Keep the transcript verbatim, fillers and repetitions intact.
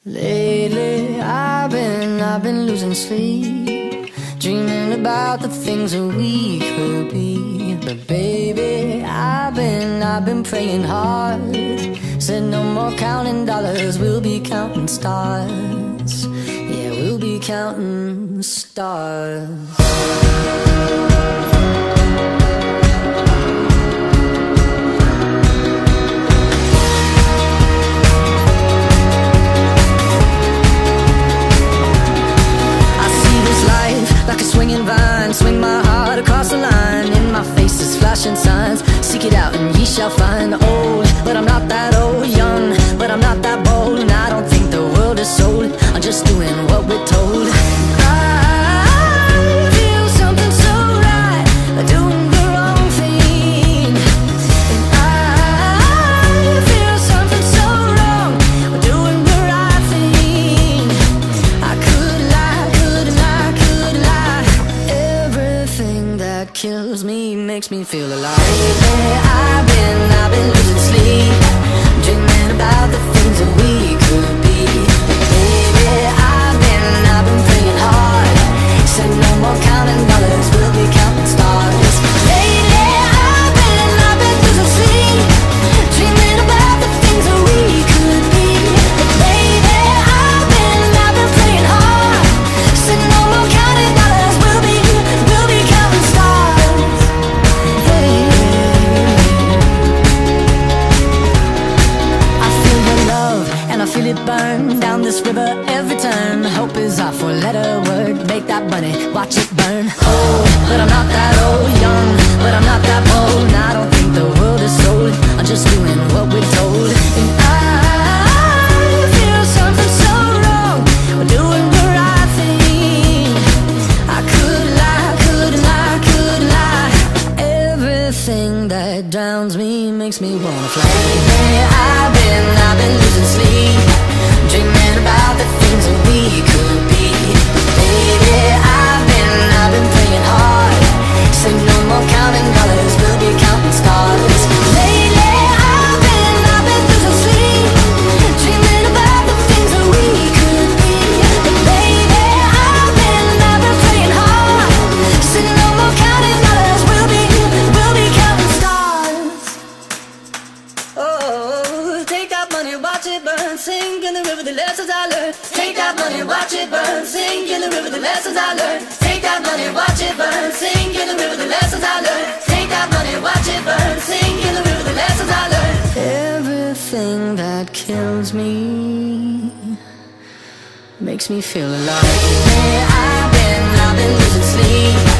Lately, I've been, I've been losing sleep, dreaming about the things that we could be. But baby, I've been, I've been praying hard. Said no more counting dollars, we'll be counting stars. Yeah, we'll be counting stars. Like a swinging vine, swing my heart across the line. In my face is flashing signs, seek it out and ye shall find. Old, but I'm not that old. Young, but I'm not that bold. And I don't think the world is sold, I'm just doing what we're told. I feel something so right, doing the wrong thing. And I feel something so wrong, doing the right thing. I could lie, could lie, could lie. Everything that kills me makes me feel alive. Lately, I've been, I've been losing sleep, dreaming about the things that we could be. Baby, I've been, I've been praying hard. Said no more counting dollars, we'll be counting stars. Lately, I've been, I've been losing sleep, dreaming about the things that we could be. Baby, I've been, I've been praying hard. Said no more counting dollars, we'll be, we'll be counting stars. Hey, I feel your love and I feel it burn down this river every turn. Hope is our four-letter word, make that money, watch it burn. Old, but I'm not that old. Young, but I'm not that bold. And I don't think the world is sold, I'm just doing what we're told. And I feel something so wrong, we're doing the right thing. I could lie, could lie, could lie. Everything that drowns me makes me wanna fly. Lately, I've been, I've been losing sleep, dreaming about the things that we could be. Baby, I've been, I've been praying hard. Say no more counting dollars, we'll be counting stars. Lately, I've been, I've been losing sleep, dreaming about the things that we could be. But baby, I've been, I've been praying hard. Say no more counting dollars, we'll be, we'll be counting stars. Oh, take that money, watch it burn, sing in the river the lessons I learned. Take that money, watch it burn, sing in the river the lessons I learned. Take that money, watch it burn, sing in the river the lessons I learned. Take that money, watch it burn, sing in the river the lessons I learned. Everything that kills me makes me feel alive. Hey, I've been, I've been losing sleep,